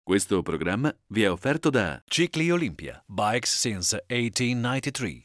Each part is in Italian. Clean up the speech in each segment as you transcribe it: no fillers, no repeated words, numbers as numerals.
Questo programma vi è offerto da Cicli Olympia, bikes since 1893.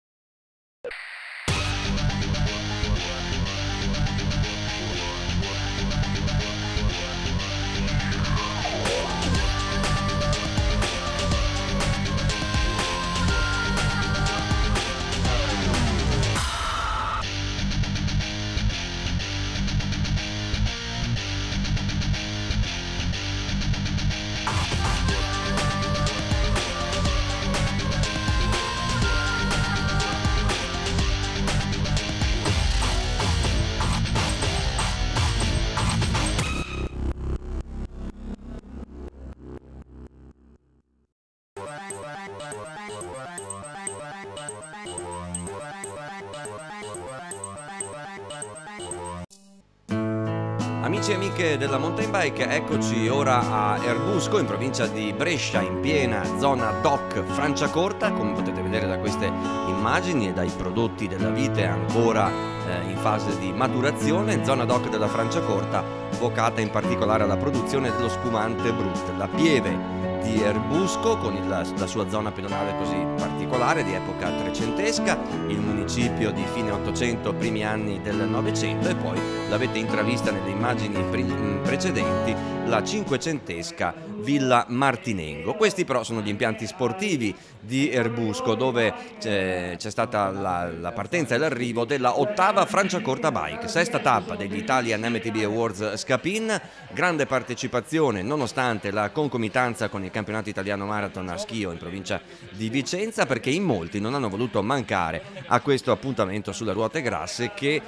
Amici e amiche della mountain bike, eccoci ora a Erbusco, in provincia di Brescia, in piena zona DOC Franciacorta. Come potete vedere da queste immagini e dai prodotti della vite ancora in fase di maturazione, zona DOC della Franciacorta, vocata in particolare alla produzione dello spumante Brut. La pieve di Erbusco, con la sua zona pedonale così particolare, di epoca trecentesca, il municipio di fine 800, primi anni del Novecento, e poi l'avete intravista nelle immagini precedenti, la cinquecentesca Villa Martinengo. Questi però sono gli impianti sportivi di Erbusco, dove c'è stata la partenza e l'arrivo della ottava Franciacorta Bike, sesta tappa degli Italian MTB Awards Scapin, grande partecipazione nonostante la concomitanza con il campionato italiano marathon a Schio in provincia di Vicenza, perché in molti non hanno voluto mancare a questo appuntamento sulle ruote grasse che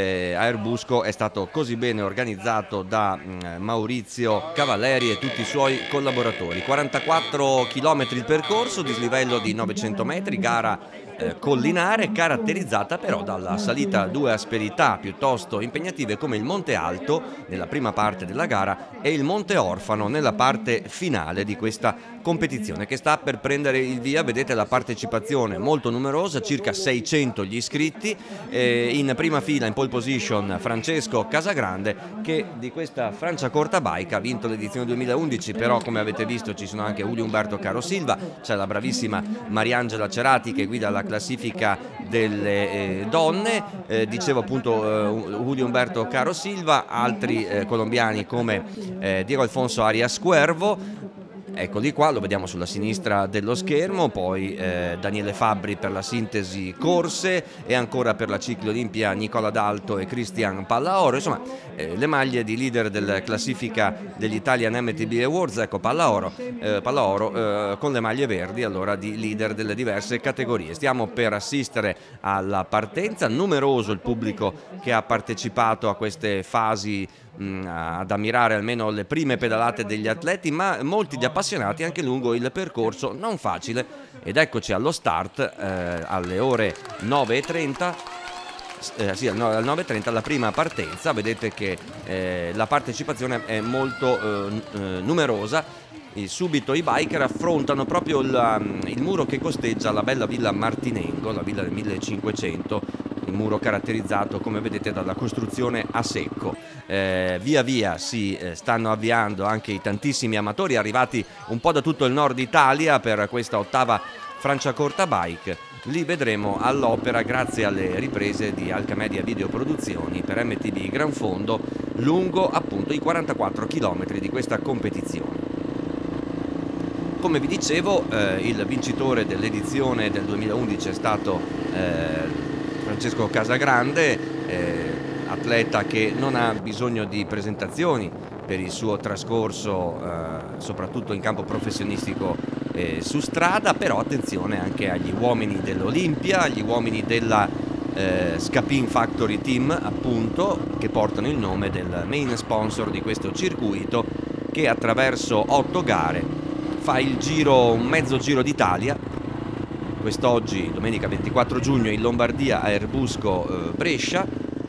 a Erbusco è stato così bene organizzato da Maurizio Cavalleri e tutti i suoi collaboratori. 44 km il percorso, dislivello di 900 metri, gara collinare, caratterizzata però dalla salita a due asperità piuttosto impegnative come il Monte Alto nella prima parte della gara e il Monte Orfano nella parte finale di questa competizione, che sta per prendere il via. Vedete la partecipazione molto numerosa, circa 600 gli iscritti, in prima fila in pole position Francesco Casagrande, che di questa Franciacorta Bike ha vinto l'edizione 2011, però come avete visto ci sono anche Julio Umberto Carosilva, c'è la bravissima Mariangela Cerati che guida la classifica delle donne, dicevo appunto Julio Umberto Carosilva, altri colombiani come Diego Alfonso Arias Cuervo. Eccoli qua, lo vediamo sulla sinistra dello schermo, poi Daniele Fabbri per la sintesi corse e ancora per la Cicli Olympia Nicola D'Alto e Cristian Pallaoro. Insomma, le maglie di leader della classifica degli Italian MTB Awards, ecco Pallaoro con le maglie verdi allora di leader delle diverse categorie. Stiamo per assistere alla partenza, numeroso il pubblico che ha partecipato a queste fasi ad ammirare almeno le prime pedalate degli atleti, ma molti gli appassionati anche lungo il percorso non facile. Ed eccoci allo start alle ore 9:30. Sì, alle 9:30 la prima partenza. Vedete che la partecipazione è molto numerosa. Subito i biker affrontano proprio il muro che costeggia la bella Villa Martinengo, la villa del 1500, il muro caratterizzato come vedete dalla costruzione a secco. Via via si stanno avviando anche i tantissimi amatori arrivati un po' da tutto il nord Italia per questa ottava Franciacorta Bike. Li vedremo all'opera grazie alle riprese di Alcamedia Video Produzioni per MTB Gran Fondo lungo appunto i 44 km di questa competizione. Come vi dicevo, il vincitore dell'edizione del 2011 è stato Francesco Casagrande, atleta che non ha bisogno di presentazioni per il suo trascorso soprattutto in campo professionistico su strada, però attenzione anche agli uomini dell'Olimpia, agli uomini della Scapin Factory Team appunto, che portano il nome del main sponsor di questo circuito, che attraverso 8 gare fa il giro, un mezzo giro d'Italia. Quest'oggi, domenica 24 giugno, in Lombardia a Erbusco Brescia.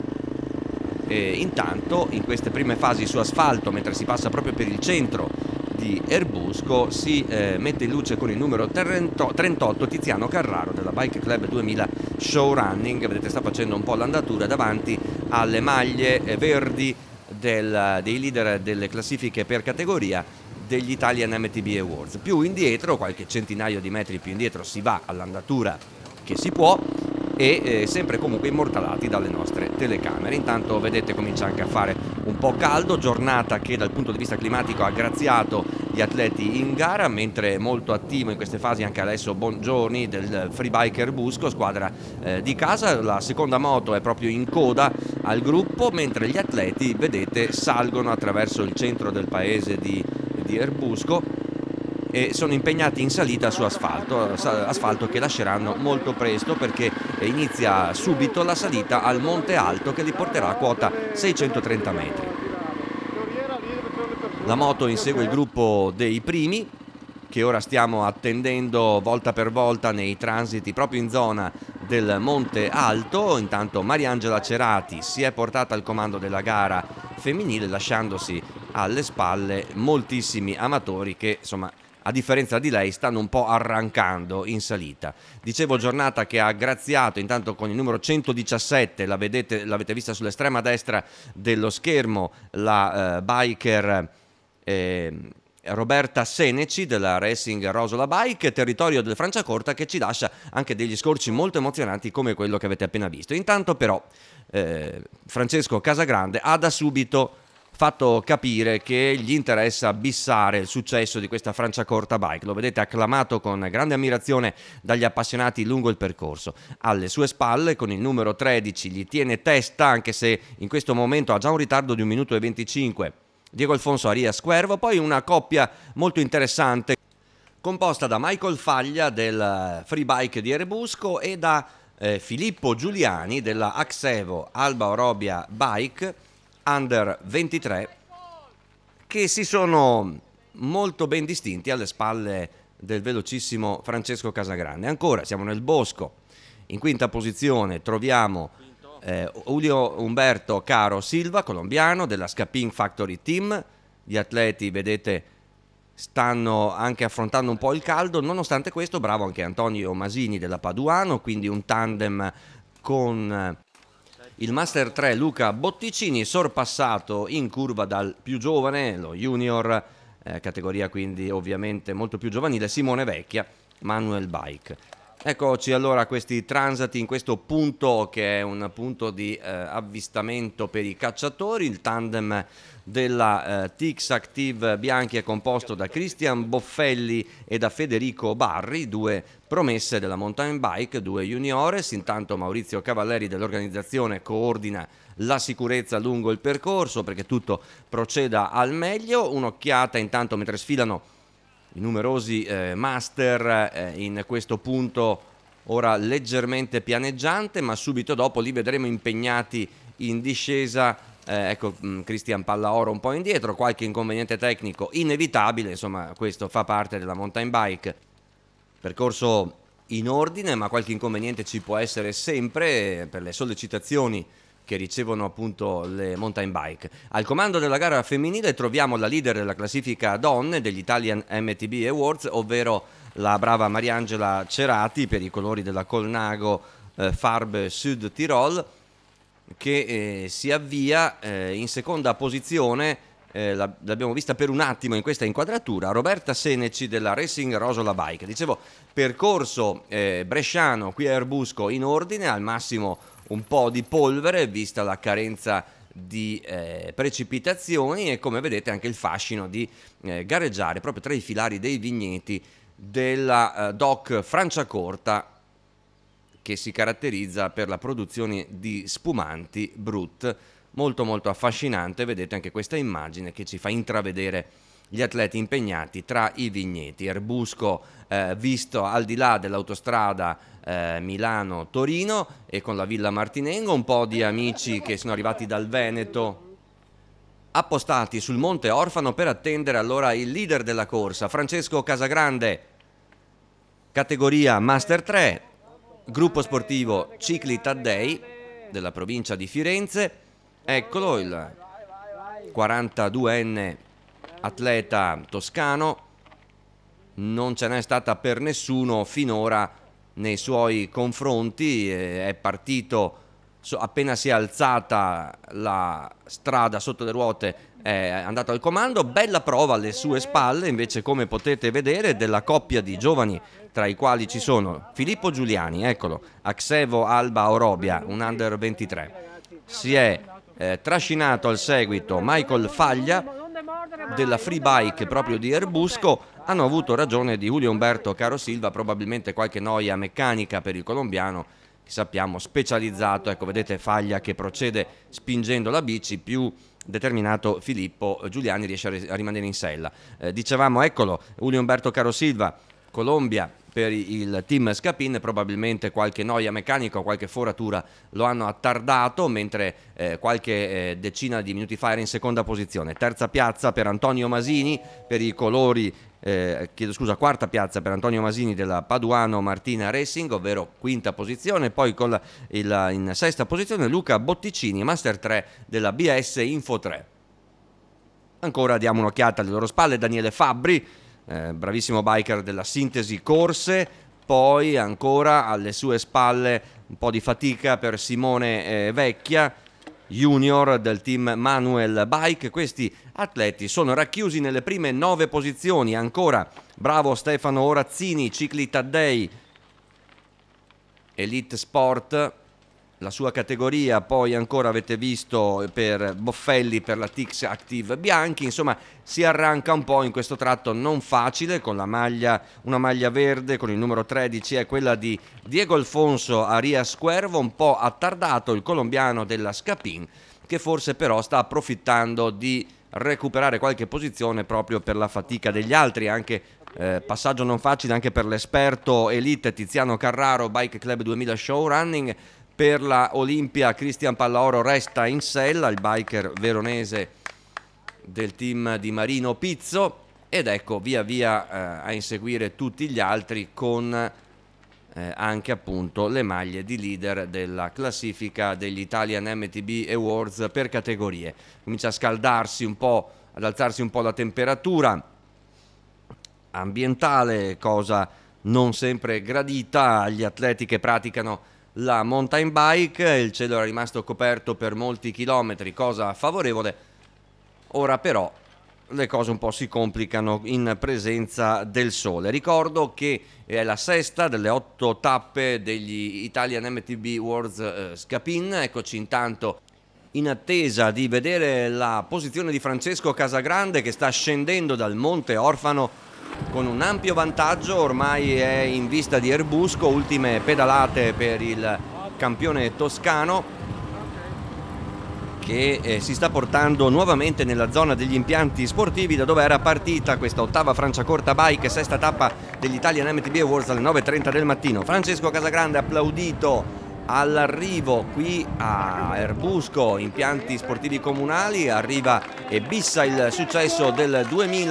E intanto in queste prime fasi su asfalto, mentre si passa proprio per il centro di Erbusco, si mette in luce con il numero 38 Tiziano Carraro della Bike Club 2000 Showrunning. Vedete, sta facendo un po' l'andatura davanti alle maglie verdi dei leader delle classifiche per categoria degli Italian MTB Awards. Più indietro, qualche centinaio di metri più indietro, si va all'andatura che si può e sempre comunque immortalati dalle nostre telecamere. Intanto vedete comincia anche a fare un po' caldo, giornata che dal punto di vista climatico ha graziato gli atleti in gara, mentre molto attivo in queste fasi anche Alessio Bongiorni del Free Bike Erbusco, squadra di casa. La seconda moto è proprio in coda al gruppo, mentre gli atleti, vedete, salgono attraverso il centro del paese di Erbusco e sono impegnati in salita su asfalto che lasceranno molto presto, perché inizia subito la salita al Monte Alto che li porterà a quota 630 metri. La moto insegue il gruppo dei primi, che ora stiamo attendendo volta per volta nei transiti proprio in zona del Monte Alto. Intanto Mariangela Cerati si è portata al comando della gara femminile, lasciandosi alle spalle moltissimi amatori che, insomma, a differenza di lei, stanno un po' arrancando in salita. Dicevo, giornata che ha graziato intanto con il numero 117, l'avete vista sull'estrema destra dello schermo, la biker Roberta Seneci della Racing Rosola Bike, territorio del Franciacorta, che ci lascia anche degli scorci molto emozionanti come quello che avete appena visto. Intanto però Francesco Casagrande ha da subito fatto capire che gli interessa bissare il successo di questa Franciacorta Bike. Lo vedete acclamato con grande ammirazione dagli appassionati lungo il percorso. Alle sue spalle, con il numero 13, gli tiene testa, anche se in questo momento ha già un ritardo di 1 minuto e 25, Diego Alfonso Arias Cuervo. Poi una coppia molto interessante composta da Michael Faglia del Free Bike di Erebusco e da Filippo Giuliani della Axevo Alba Orobia Bike Under 23, che si sono molto ben distinti alle spalle del velocissimo Francesco Casagrande. Ancora siamo nel bosco, in quinta posizione troviamo Julio Umberto Caro Silva, colombiano della Scapin Factory Team. Gli atleti, vedete, stanno anche affrontando un po' il caldo. Nonostante questo, bravo anche Antonio Masini della Paduano, quindi un tandem con il Master 3 Luca Botticini, sorpassato in curva dal più giovane, lo junior, categoria quindi ovviamente molto più giovanile, Simone Vecchia, Manuel Bike. Eccoci allora a questi transati in questo punto che è un punto di avvistamento per i cacciatori. Il tandem della Tix Active Bianchi è composto da Cristian Boffelli e da Federico Barri, due promesse della mountain bike, due juniores. Intanto Maurizio Cavalleri dell'organizzazione coordina la sicurezza lungo il percorso perché tutto proceda al meglio. Un'occhiata intanto mentre sfilano i numerosi master in questo punto ora leggermente pianeggiante, ma subito dopo li vedremo impegnati in discesa. Ecco, Cristian Pallaoro un po' indietro, qualche inconveniente tecnico inevitabile, insomma questo fa parte della mountain bike. Percorso in ordine, ma qualche inconveniente ci può essere sempre per le sollecitazioni che ricevono appunto le mountain bike. Al comando della gara femminile troviamo la leader della classifica donne degli Italian MTB Awards, ovvero la brava Mariangela Cerati per i colori della Colnago Farbe Sud Tirol, che si avvia in seconda posizione. L'abbiamo vista per un attimo in questa inquadratura, Roberta Seneci della Racing Rosola Bike. Dicevo, percorso bresciano qui a Erbusco in ordine, al massimo un po' di polvere vista la carenza di precipitazioni e come vedete anche il fascino di gareggiare proprio tra i filari dei vigneti della DOC Franciacorta, che si caratterizza per la produzione di spumanti Brut. Molto molto affascinante, vedete anche questa immagine che ci fa intravedere gli atleti impegnati tra i vigneti. Erbusco visto al di là dell'autostrada Milano-Torino e con la Villa Martinengo, un po' di amici che sono arrivati dal Veneto appostati sul Monte Orfano per attendere allora il leader della corsa, Francesco Casagrande, categoria Master 3, gruppo sportivo Cicli Taddei della provincia di Firenze. Eccolo il 42enne atleta toscano, non ce n'è stata per nessuno finora nei suoi confronti, è partito appena si è alzata la strada sotto le ruote, è andato al comando. Bella prova alle sue spalle invece, come potete vedere, della coppia di giovani, tra i quali ci sono Filippo Giuliani, eccolo, Aksevo Alba Orobia, un under 23. Si è trascinato al seguito Michael Faglia della free bike proprio di Erbusco. Hanno avuto ragione di Julio Umberto Carosilva, probabilmente qualche noia meccanica per il colombiano, che sappiamo specializzato. Ecco, vedete Faglia che procede spingendo la bici, più determinato Filippo Giuliani riesce a rimanere in sella. Dicevamo, eccolo, Julio Umberto Carosilva, Colombia per il team Scapin, probabilmente qualche noia meccanica o qualche foratura lo hanno attardato, mentre qualche decina di minuti fa era in seconda posizione. Terza piazza per Antonio Masini per i colori, quarta piazza per Antonio Masini della Paduano Martina Racing, ovvero quinta posizione. Poi in sesta posizione Luca Botticini, Master 3 della BS Info 3. Ancora diamo un'occhiata alle loro spalle Daniele Fabbri, bravissimo biker della Sintesi Corse. Poi ancora alle sue spalle un po' di fatica per Simone Vecchia, junior del team Manuel Bike. Questi atleti sono racchiusi nelle prime 9 posizioni. Ancora bravo Stefano Orazzini, Cicli Taddei, Elite Sport, la sua categoria. Poi ancora avete visto per Boffelli per la Tix Active Bianchi. Insomma, si arranca un po' in questo tratto non facile con una maglia verde con il numero 13 è quella di Diego Alfonso Arias Cuervo, un po' attardato il colombiano della Scapin, che forse però sta approfittando di recuperare qualche posizione proprio per la fatica degli altri. Anche passaggio non facile anche per l'esperto Elite Tiziano Carraro, Bike Club 2000 Show Running. Per la Olimpia Cristian Pallaoro resta in sella, il biker veronese del team di Marino Pizzo, ed ecco via via a inseguire tutti gli altri con anche appunto le maglie di leader della classifica degli Italian MTB Awards per categorie. Comincia a scaldarsi un po', ad alzarsi un po' la temperatura ambientale, cosa non sempre gradita agli atleti che praticano la mountain bike. Il cielo era rimasto coperto per molti chilometri, cosa favorevole. Ora però le cose un po' si complicano in presenza del sole. Ricordo che è la sesta delle 8 tappe degli Italian MTB Worlds Scapin. Eccoci intanto in attesa di vedere la posizione di Francesco Casagrande, che sta scendendo dal Monte Orfano con un ampio vantaggio. Ormai è in vista di Erbusco, ultime pedalate per il campione toscano, che si sta portando nuovamente nella zona degli impianti sportivi, da dove era partita questa ottava Franciacorta Bike, sesta tappa degli Italian MTB Awards alle 9:30 del mattino. Francesco Casagrande applaudito all'arrivo qui a Erbusco, impianti sportivi comunali, arriva e bissa il successo del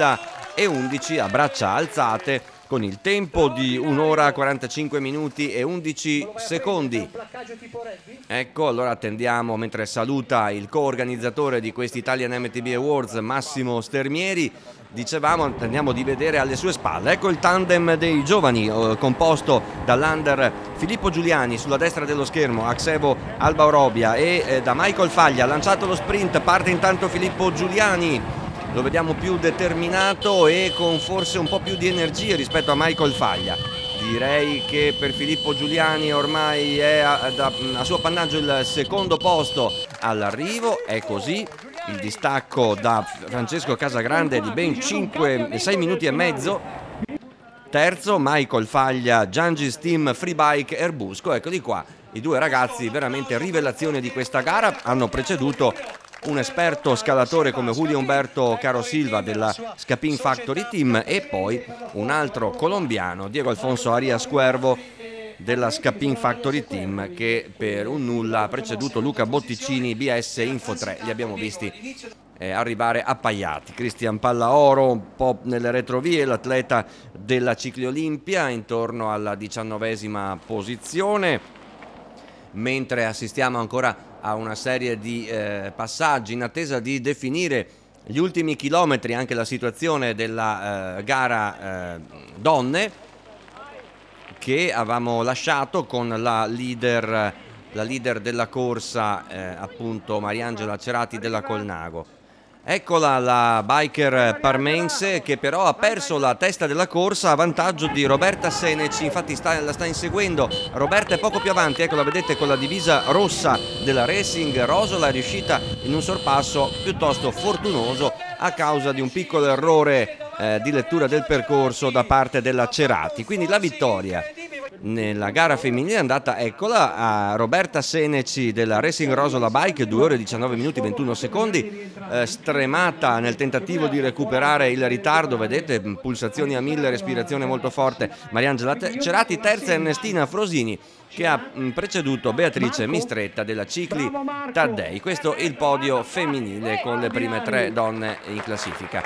2011 a braccia alzate con il tempo di 1 ora 45 minuti e 11 secondi. Ecco, allora attendiamo, mentre saluta il co-organizzatore di questi Italian MTB Awards, Massimo Stermieri, dicevamo, attendiamo di vedere alle sue spalle. Ecco il tandem dei giovani composto dall'under Filippo Giuliani, sulla destra dello schermo Aksevo Alba Orobia, e da Michael Faglia ha lanciato lo sprint. Parte intanto Filippo Giuliani, lo vediamo più determinato e con forse un po' più di energie rispetto a Michael Faglia. Direi che per Filippo Giuliani ormai è a suo appannaggio il secondo posto all'arrivo. È così il distacco da Francesco Casagrande di ben 6 minuti e mezzo. Terzo Michael Faglia, Giangis Team Free Bike Erbusco. Eccoli qua i due ragazzi, veramente rivelazione di questa gara. Hanno preceduto un esperto scalatore come Julio Umberto Carosilva della Scapin Factory Team e poi un altro colombiano, Diego Alfonso Arias Cuervo della Scapin Factory Team, che per un nulla ha preceduto Luca Botticini BS Info 3. Li abbiamo visti arrivare appaiati. Cristian Pallaoro un po' nelle retrovie, l'atleta della Cicli Olimpia, intorno alla 19ª posizione, mentre assistiamo ancora a una serie di passaggi in attesa di definire gli ultimi chilometri, anche la situazione della gara donne, che avevamo lasciato con la leader della corsa, appunto Mariangela Cerati della Colnago. Eccola la biker parmense che però ha perso la testa della corsa a vantaggio di Roberta Seneci, infatti la sta inseguendo. Roberta è poco più avanti, eccola, vedete, con la divisa rossa della Racing Rosola, è riuscita in un sorpasso piuttosto fortunoso a causa di un piccolo errore di lettura del percorso da parte della Cerati. Quindi la vittoria nella gara femminile è andata, eccola, a Roberta Seneci della Racing Rosola Bike, 2 ore 19 minuti 21 secondi, stremata nel tentativo di recuperare il ritardo, vedete, pulsazioni a 1000, respirazione molto forte Mariangela Cerati, terza Ernestina Frosini che ha preceduto Beatrice Mistretta della Cicli Taddei. Questo è il podio femminile con le prime 3 donne in classifica.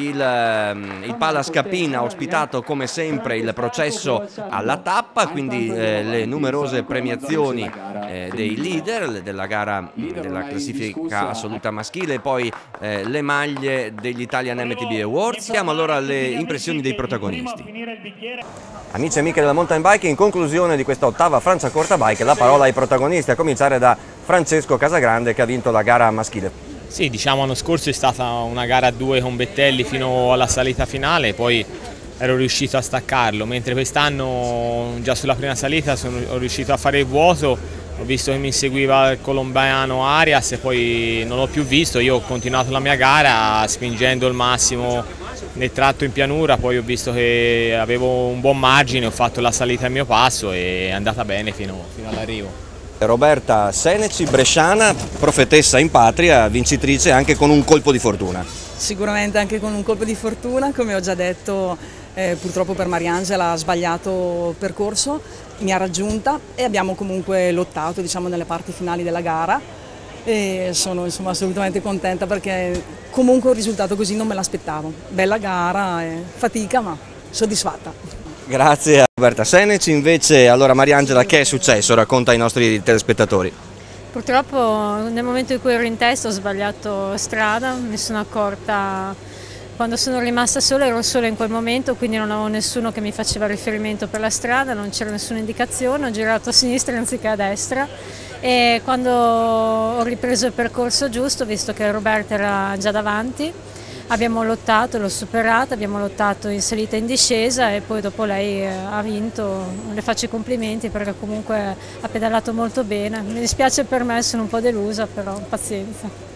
Il Palace Capin ha ospitato come sempre il processo alla tappa, quindi le numerose premiazioni dei leader della gara della classifica assoluta maschile, poi le maglie degli Italian MTB Awards. Siamo allora alle impressioni dei protagonisti. Amici e amiche della mountain bike, in conclusione di questa ottava Franciacorta Bike, la parola ai protagonisti, a cominciare da Francesco Casagrande che ha vinto la gara maschile. Sì, diciamo l'anno scorso è stata una gara a 2 con Bettelli fino alla salita finale, poi ero riuscito a staccarlo, mentre quest'anno già sulla prima salita ho riuscito a fare il vuoto, ho visto che mi seguiva il colombiano Arias e poi non l'ho più visto, io ho continuato la mia gara spingendo il massimo nel tratto in pianura, poi ho visto che avevo un buon margine, ho fatto la salita al mio passo e è andata bene fino all'arrivo. Roberta Seneci, bresciana, profetessa in patria, vincitrice anche con un colpo di fortuna. Sicuramente anche con un colpo di fortuna, come ho già detto, purtroppo per Mariangela ha sbagliato percorso, mi ha raggiunta e abbiamo comunque lottato, diciamo, nelle parti finali della gara. E sono assolutamente contenta perché comunque un risultato così non me l'aspettavo. Bella gara, fatica ma soddisfatta. Grazie a Roberta Seneci. Invece, allora Mariangela, che è successo? Racconta ai nostri telespettatori. Purtroppo nel momento in cui ero in testa ho sbagliato strada, mi sono accorta quando sono rimasta sola, ero sola in quel momento, quindi non avevo nessuno che mi faceva riferimento per la strada, non c'era nessuna indicazione, ho girato a sinistra anziché a destra e quando ho ripreso il percorso giusto, visto che Roberta era già davanti, abbiamo lottato, l'ho superata, abbiamo lottato in salita e in discesa e poi dopo lei ha vinto, le faccio i complimenti perché comunque ha pedalato molto bene, mi dispiace per me, sono un po' delusa, però pazienza.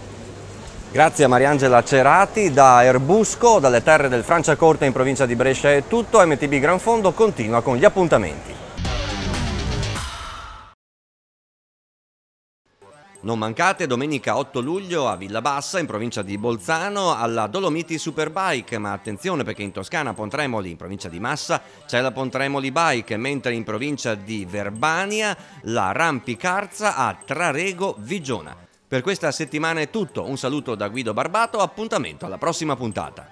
Grazie a Mariangela Cerati. Da Erbusco, dalle terre del Franciacorta in provincia di Brescia è tutto. MTB Gran Fondo continua con gli appuntamenti. Non mancate domenica 8 luglio a Villabassa in provincia di Bolzano alla Dolomiti Superbike, ma attenzione perché in Toscana a Pontremoli in provincia di Massa c'è la Pontremoli Bike, mentre in provincia di Verbania la Rampicarza a Trarego Vigiona. Per questa settimana è tutto, un saluto da Guido Barbato, appuntamento alla prossima puntata.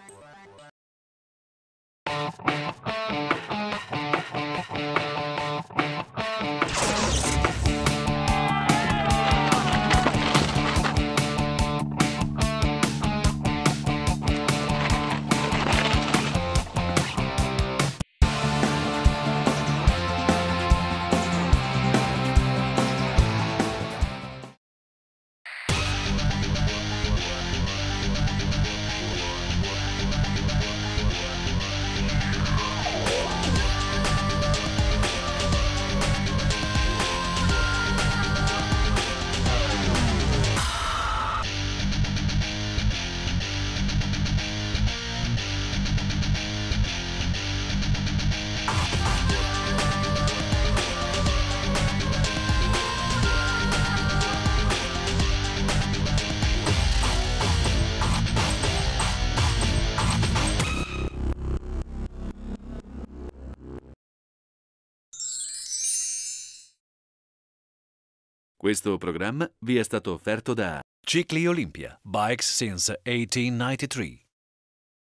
Questo programma vi è stato offerto da Cicli Olympia, bikes since 1893.